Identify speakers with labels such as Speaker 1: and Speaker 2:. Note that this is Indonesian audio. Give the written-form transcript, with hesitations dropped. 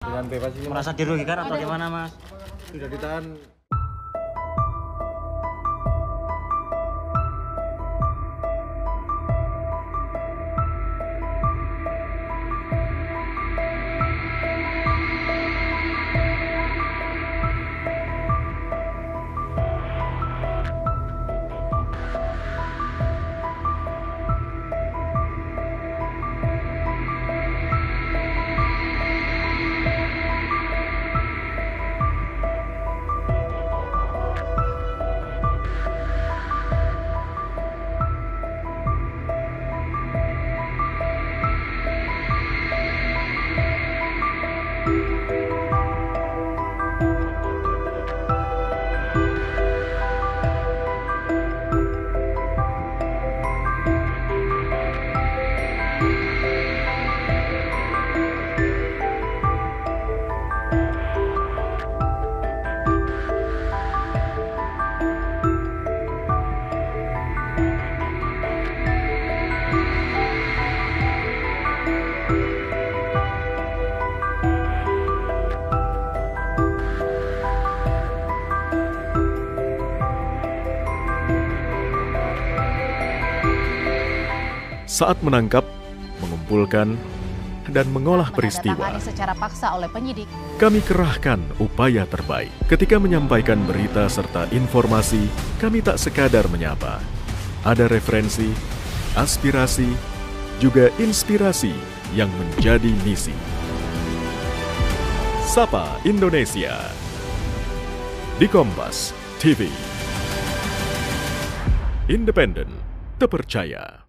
Speaker 1: Dengan bebas ini
Speaker 2: Merasa dirugikan atau gimana, Mas?
Speaker 1: sudah ditahan.
Speaker 3: Saat menangkap, mengumpulkan, dan mengolah peristiwa,
Speaker 4: Menandatangani secara paksa oleh penyidik.
Speaker 3: kami kerahkan upaya terbaik. Ketika menyampaikan berita serta informasi, kami tak sekadar menyapa. Ada referensi, aspirasi, juga inspirasi yang menjadi misi. Sapa Indonesia di Kompas TV. Independen, terpercaya.